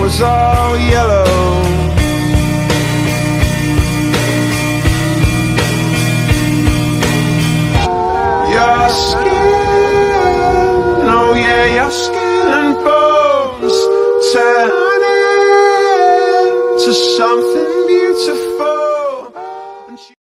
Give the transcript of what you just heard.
was all yellow. Your skin, oh yeah, your skin and bones turn into something beautiful.